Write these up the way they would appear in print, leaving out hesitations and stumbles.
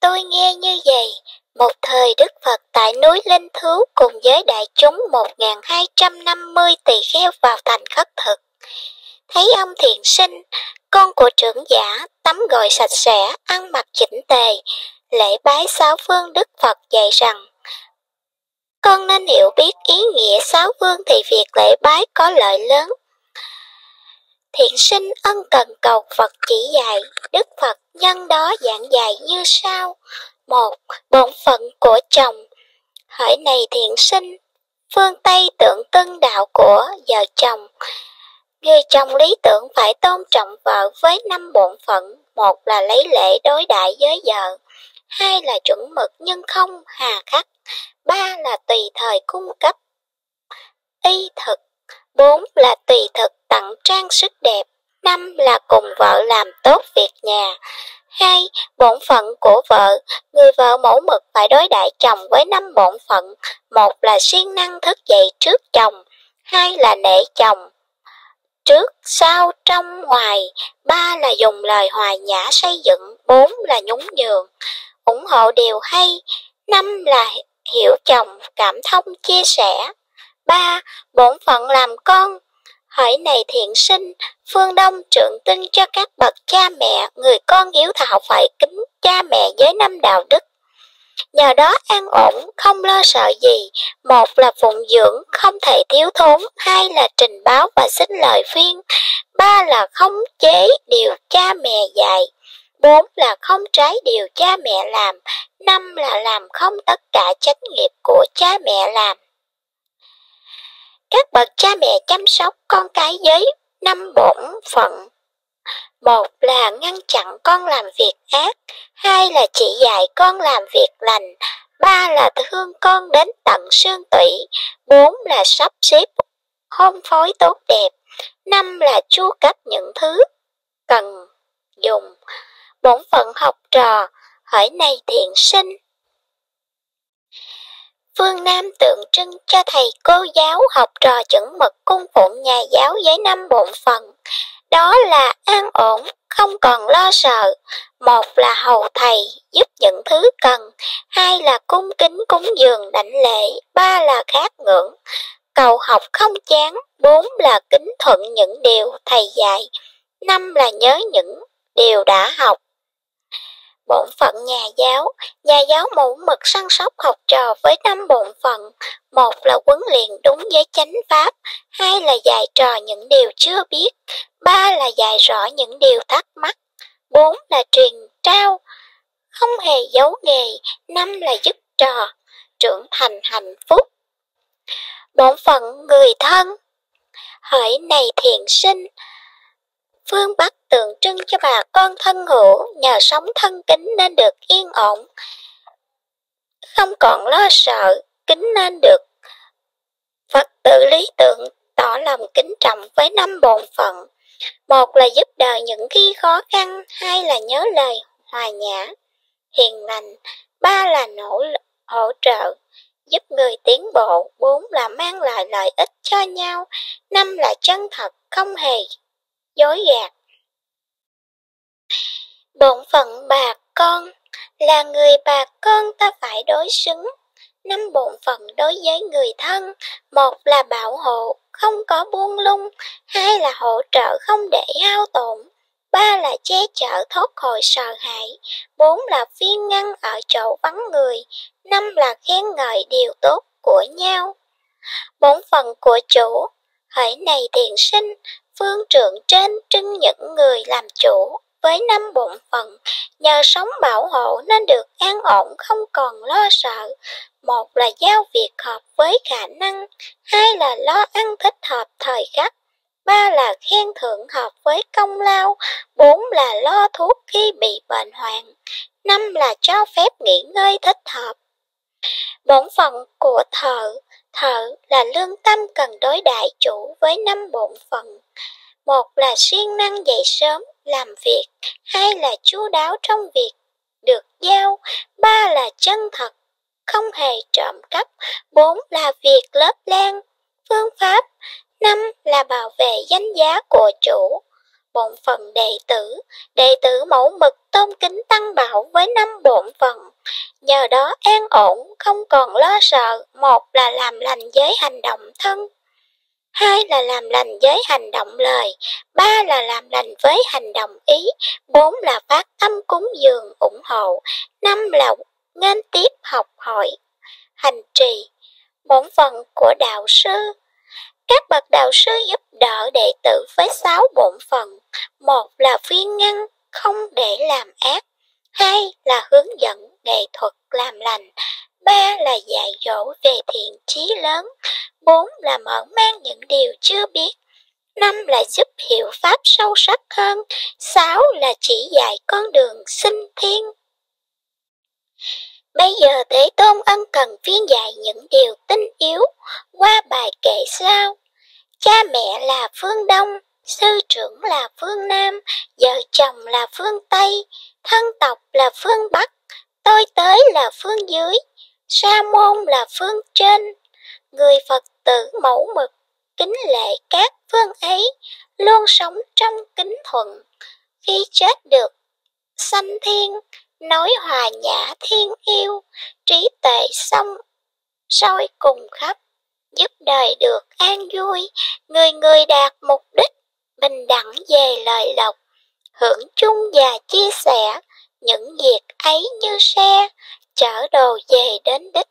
Tôi nghe như vậy, một thời Đức Phật tại núi Linh Thứu cùng với đại chúng 1250 tỳ kheo vào thành khất thực. Thấy ông thiện sinh, con của trưởng giả, tắm gội sạch sẽ, ăn mặc chỉnh tề, lễ bái sáu phương Đức Phật dạy rằng: con nên hiểu biết ý nghĩa sáu phương thì việc lễ bái có lợi lớn. Thiện sinh ân cần cầu Phật chỉ dạy, Đức Phật nhân đó giảng dạy như sau. Một, bổn phận của chồng. Hỡi này thiện sinh, phương Tây tượng trưng đạo của vợ chồng. Người chồng lý tưởng phải tôn trọng vợ với 5 bổn phận. Một là lấy lễ đối đãi với vợ. Hai là chuẩn mực nhưng không hà khắc. Ba là tùy thời cung cấp y thực. 4 là tùy thực tặng trang sức đẹp. 5 là cùng vợ làm tốt việc nhà. 2. Bổn phận của vợ. Người vợ mẫu mực phải đối đãi chồng với 5 bổn phận. 1 là siêng năng thức dậy trước chồng. 2 là nể chồng trước, sau, trong, ngoài. 3 là dùng lời hòa nhã xây dựng. 4 là nhún nhường, ủng hộ điều hay. 5 là hiểu chồng, cảm thông, chia sẻ. 3. Bổn phận làm con. Hỡi này thiện sinh, phương Đông trượng tinh cho các bậc cha mẹ, người con hiếu thảo phải kính cha mẹ với 5 đạo đức. Nhờ đó an ổn, không lo sợ gì. 1 là phụng dưỡng, không thể thiếu thốn. 2 là trình báo và xin lời khuyên. 3 là không chế điều cha mẹ dạy. 4 là không trái điều cha mẹ làm. 5 là làm không tất cả trách nghiệp của cha mẹ làm. Các bậc cha mẹ chăm sóc con cái với 5 bổn phận. 1 là ngăn chặn con làm việc ác. 2 là chỉ dạy con làm việc lành. 3 là thương con đến tận xương tủy. 4 là sắp xếp hôn phối tốt đẹp. 5 là chu cấp những thứ cần dùng. Bổn phận học trò. Hỡi này thiện sinh, phương Nam tượng trưng cho thầy cô giáo, học trò chuẩn mực cung phụng nhà giáo với 5 bổn phận. Đó là an ổn, không còn lo sợ. 1 là hầu thầy, giúp những thứ cần. 2 là cung kính cúng dường đảnh lễ. 3 là khát ngưỡng, cầu học không chán. 4 là kính thuận những điều thầy dạy. 5 là nhớ những điều đã học. Bổn phận nhà giáo mẫu mực săn sóc học trò với 5 bổn phận. 1 là huấn luyện đúng với chánh pháp. 2 là dạy trò những điều chưa biết. 3 là dạy rõ những điều thắc mắc. 4 là truyền trao, không hề giấu nghề. 5 là giúp trò trưởng thành hạnh phúc. Bổn phận người thân. Hỡi này thiện sinh, phương Bắc tượng trưng cho bà con thân hữu, nhờ sống thân kính nên được yên ổn, không còn lo sợ, kính nên được Phật tử lý tưởng tỏ lòng kính trọng với 5 bổn phận. 1 là giúp đời những khi khó khăn. 2 là nhớ lời hòa nhã, hiền lành. 3 là hỗ trợ, giúp người tiến bộ. 4 là mang lại lợi ích cho nhau. 5 là chân thật, không hề dối gạt. Bổn phận bà con. Là người bà con ta phải đối xứng. 5 bổn phận đối với người thân. 1 là bảo hộ, không có buông lung. 2 là hỗ trợ, không để hao tổn. 3 là che chở, thoát khỏi sợ hãi. 4 là khuyên ngăn ở chỗ vắng người. 5 là khen ngợi điều tốt của nhau. Bổn phận của chủ. Hỡi này thiện sinh, phương trượng trên trưng những người làm chủ với 5 bổn phận, nhờ sống bảo hộ nên được an ổn, không còn lo sợ. 1 là giao việc hợp với khả năng. 2 là lo ăn thích hợp thời khắc. 3 là khen thưởng hợp với công lao. 4 là lo thuốc khi bị bệnh hoạn. 5 là cho phép nghỉ ngơi thích hợp. Bổn phận của thợ. Thợ là lương tâm cần đối đãi chủ với 5 bổn phận. 1 là siêng năng dậy sớm làm việc. 2 là chu đáo trong việc được giao. 3 là chân thật, không hề trộm cắp. 4 là việc lớp lan phương pháp. 5 là bảo vệ danh giá của chủ. bổn phận đệ tử mẫu mực tôn kính Tăng Bảo với 5 bổn phận. Nhờ đó an ổn, không còn lo sợ. Một là làm lành với hành động thân, hai là làm lành với hành động lời, ba là làm lành với hành động ý, bốn là phát tâm cúng dường ủng hộ, năm là nghênh tiếp học hỏi hành trì. Bổn phận của đạo sư. Các bậc đạo sư giúp đỡ đệ tử với 6 bổn phận. Một là khuyên ngăn không để làm ác, hai là hướng dẫn nghệ thuật làm lành, ba là dạy dỗ về thiện chí lớn, bốn là mở mang những điều chưa biết, năm là giúp hiểu pháp sâu sắc hơn, sáu là chỉ dạy con đường sinh thiên. Bây giờ Thế Tôn ân cần phiên dạy những điều tinh yếu qua bài kệ sau. Cha mẹ là phương Đông, sư trưởng là phương Nam, vợ chồng là phương Tây, thân tộc là phương Bắc, tôi tới là phương dưới, sa môn là phương trên. Người Phật tử mẫu mực, kính lễ các phương ấy, luôn sống trong kính thuận. Khi chết được sanh thiên, nói hòa nhã thiên yêu, trí tuệ song soi cùng khắp, giúp đời được an vui. Người người đạt mục đích, bình đẳng về lợi lộc, hưởng chung và chia sẻ, những việc ấy như xe, chở đồ về đến đích.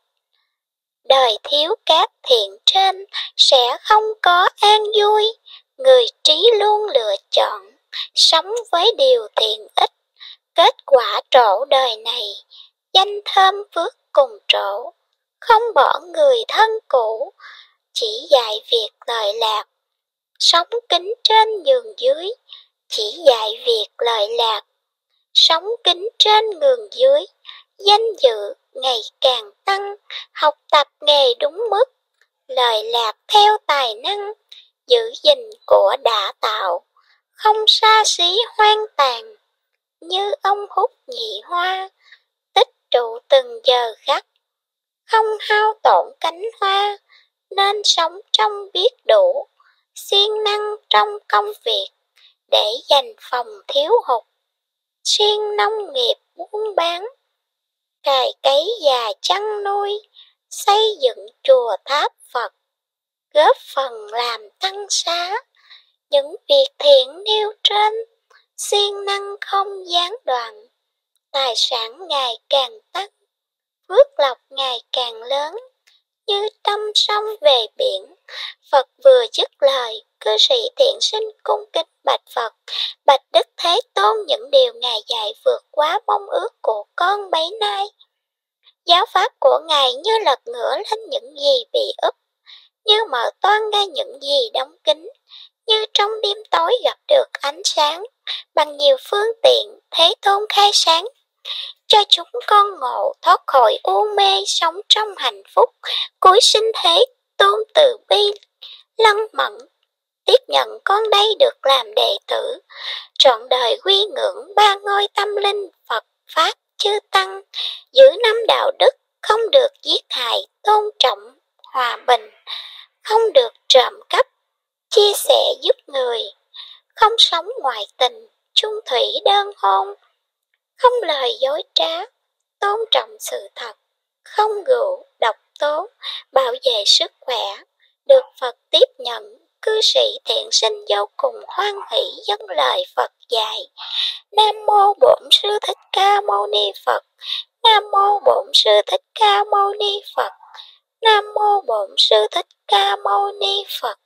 Đời thiếu các thiện trên, sẽ không có an vui. Người trí luôn lựa chọn, sống với điều thiện ích. Kết quả trổ đời này, danh thơm phước cùng trổ. Không bỏ người thân cũ, chỉ dạy việc lợi lạc. Sống kính trên nhường dưới, chỉ dạy việc lợi lạc. Sống kính trên nhường dưới, danh dự ngày càng tăng. Học tập nghề đúng mức, lợi lạc theo tài năng. Giữ gìn của đã tạo, không xa xí hoang tàn. Như ông hút nhị hoa, tích trụ từng giờ khắc. Không hao tổn cánh hoa, nên sống trong biết đủ. Siêng năng trong công việc, để dành phòng thiếu hụt. Siêng nông nghiệp buôn bán, cày cấy và chăn nuôi. Xây dựng chùa tháp Phật, góp phần làm tăng xá. Những việc thiện nêu trên, siêng năng không gián đoạn. Tài sản ngày càng tăng, phước lộc ngày càng lớn. Như trăm sông về biển, Phật vừa dứt lời, cư sĩ thiện sinh cung kính bạch Phật. Bạch Đức Thế Tôn, những điều Ngài dạy vượt quá mong ước của con bấy nay. Giáo pháp của Ngài như lật ngửa lên những gì bị úp, như mở toang ra những gì đóng kín, như trong đêm tối gặp được ánh sáng. Bằng nhiều phương tiện, Thế Tôn khai sáng, cho chúng con ngộ thoát khỏi u mê, sống trong hạnh phúc. Cuối sinh Thế Tôn từ bi lân mẫn, tiếp nhận con đây được làm đệ tử. Trọn đời quy ngưỡng ba ngôi tâm linh Phật Pháp chư Tăng. Giữ năm đạo đức, không được giết hại, tôn trọng hòa bình. Không được trộm cắp, chia sẻ giúp người. Không sống ngoại tình, chung thủy đơn hôn. Không lời dối trá, tôn trọng sự thật. Không rượu, độc tố, bảo vệ sức khỏe. Được Phật tiếp nhận, cư sĩ thiện sinh vô cùng hoan hỷ dâng lời Phật dạy. Nam mô Bổn Sư Thích Ca Mâu Ni Phật. Nam mô Bổn Sư Thích Ca Mâu Ni Phật. Nam mô Bổn Sư Thích Ca Mâu Ni Phật.